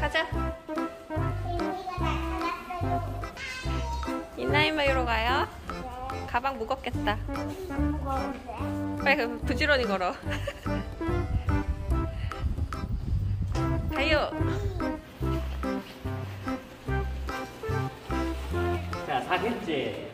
가자. 인라인바이로 가요? 가방 무겁겠다. 빨리 그럼 부지런히 걸어. 가요. 자, 4개째.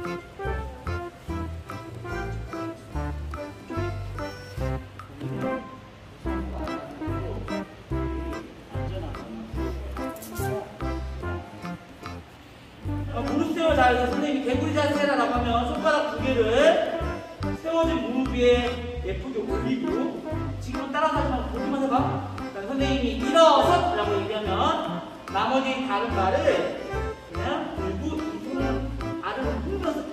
무릎 세워. 자, 이거 선생님이 개구리 자세라고 하면 손가락 2개를 세워진 무릎 위에 예쁘게 올리고, 지금 따라서 하지 말고 보기만 해봐. 자, 선생님이 일어서라고 얘기하면 나머지 다른 발을 그냥 들고 이 손을 아래로 흔들어서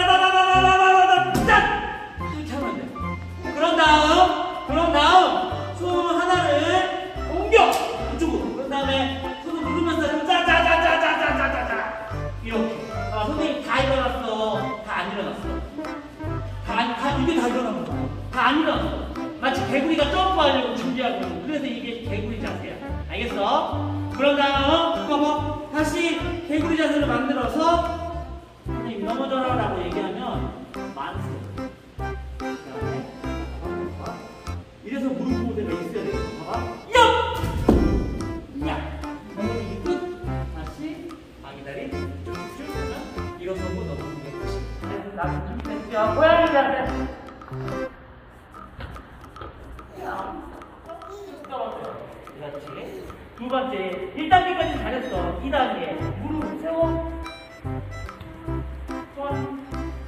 짠! 이렇게 하면 돼. 그런 다음 손 하나를 옮겨 이쪽으로. 그런 다음에 손을 누르면서 짜자자자자자자자 이렇게. 아, 선생님 다 일어났어. 다 안 일어났어. 이게 다 일어난 거야. 다 안 일어났어. 마치 개구리가 점프하려고 준비하고 있는. 그래서 이게 개구리 자세야. 알겠어? 그런 다음 봐봐. 다시 개구리 자세를 만들어서 선생님 넘어져라라고 얘기하면 만세. 그다음에 봐봐. 이래서 무릎 보호대가 있어야 돼. 봐봐. 야! 넘어지기 끝. 다시 아기다리 쭉 하면 일어서고 넘어지는 것이. 나도 준비됐죠? 고양이 자세. 그렇지. 두 번째, 1단계까지 잘했어. 2단계. 무릎 세워. 손.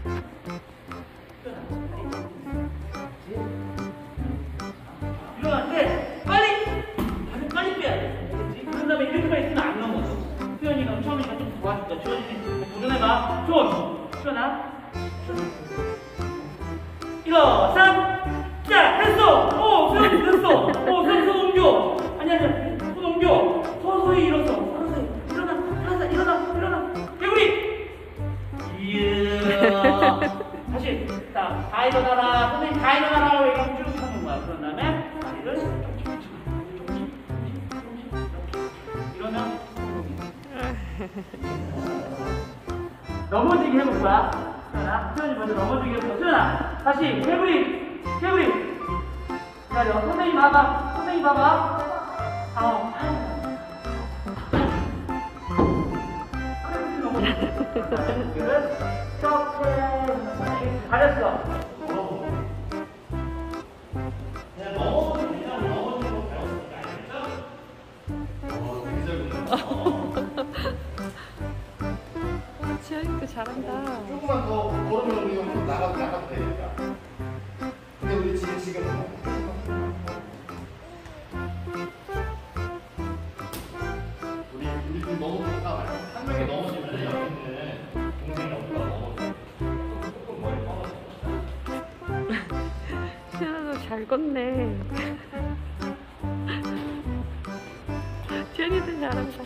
일어날 때 발을 빨리 빼야 돼. 알겠지? 그런 다음에 이렇게만 있으면 안 넘어져. 수현이가 처음이니까 좀 도와줄까? 주원이 도전해봐. 수현아. 일어서. 자, 됐어. 수현이 됐어. 수현 옮겨. 아니야. 손 옮겨. 서서히 일어서. 서서히. 일어나. 개구리. 이야. 다시. 자, 다 일어나라. 선생님 다 일어나라고 얘기하면 쭉 하는 거야. 그런 다음에 다리를 조금씩. 이러면 넘어지게 해볼 거야. 수현이 먼저 넘어지게 해볼 거야. 수현아, 다시 개구리. 기다려. 선생님 봐봐. 잘했어. 그냥 넘어지는 거 배웠으니까 알겠죠? 지현이도 잘한다. 조금만 더 걸으면 우리 한번 나가도 되니까. 근데 우리 지금 우리 좀 너무 가까워요. 한 명이 넘어지면 여기는 동생이 없다가 넘어져. 조금 머리 뻗어져. 지현이도 잘 걷네. 지현이도 잘한다.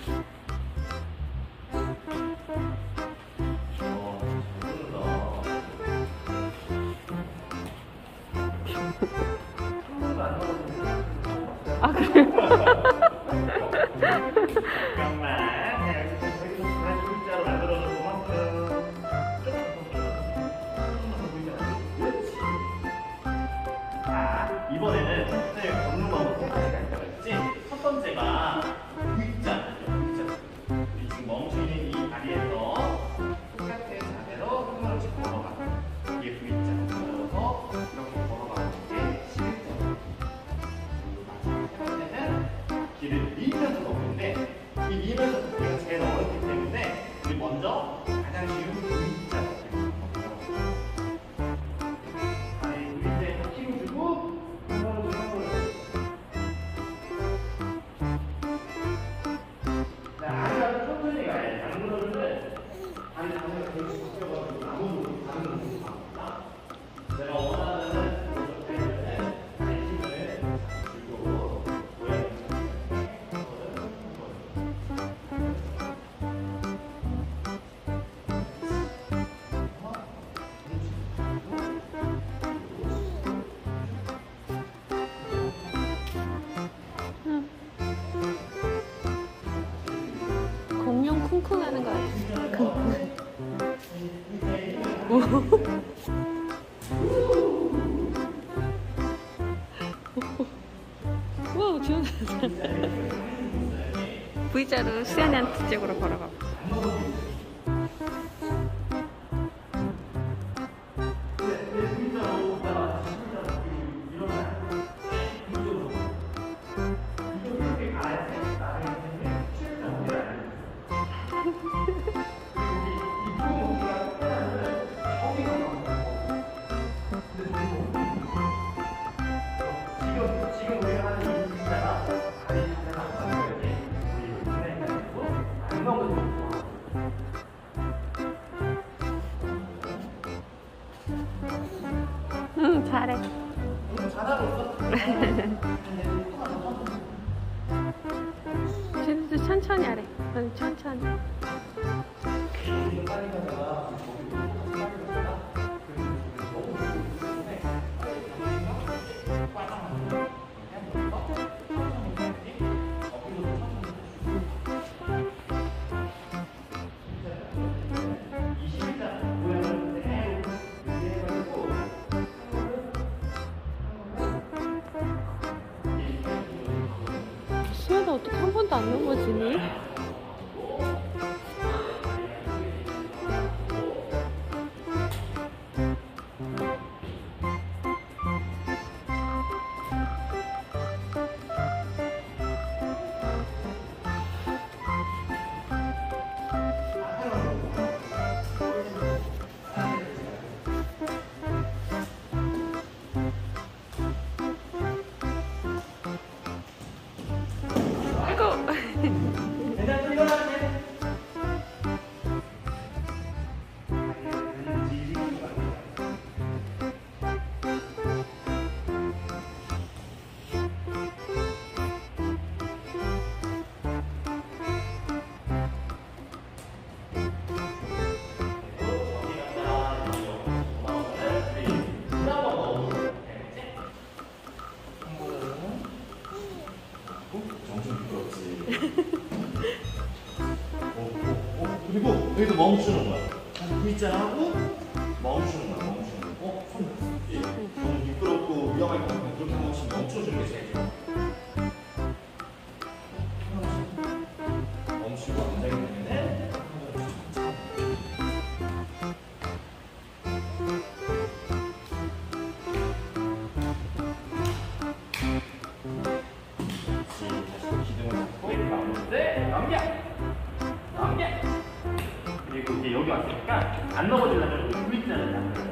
아, 그래? 잠깐만. X자로 만들어서 그만큼 그렇지. 자, 이번에는 선생님 걷는 방법 세 가지가 있다고 했지. 첫 번째가 V자죠. 우리 지금 멈춰있는 이 다리에서 똑같은 자세로 손으로 짚고 걸어가. 이게 V자. 걸어서 이렇게 걸어가는 게 11점. 길을 밀면서 걷는데, 이 밀면서 걷기가 제일 어렵기 때문에 우리 먼저 가장 쉬운 V자로 다리 밑에 힘 주고 아주 천천히 가야 돼. 안 그러면 다리 자세가 계속 바뀌어가지고 아무도 다른 거 못 갑니다. 내가 원하는 다리 힘을 주고 와우, 지원아. V자로 수연이한테 쪽으로 걸어가. 지금 우리가 하는 이 진짜가 다리 자세가 안 맞아야지 우리 눈에 있고 안 넘어지고. 응, 잘해. 잘하고 쟤도 천천히 하래. 응, 천천히. 있어. 빨리 가다가 거기 빨리 가다가 너무 때문에 수연아, 어떻게 한 번도 안 넘어지니? 아이고. 대장 일어나세요. 정신 미끄럽지. 그리고 여기서 멈추는 거야. V자 하고 멈추는 거야. 멈추는 거. 손. 예. 너무 미끄럽고 위험할 것 같으면 그렇게 한 번씩 멈춰주는 게 제일 좋아. 멈추고 앉아있기 때문에 다시 기둥을 잡고 가운데 넘겨. 그리고 이제 여기 왔으니까 안 넘어지려면 우리 V자를 잡고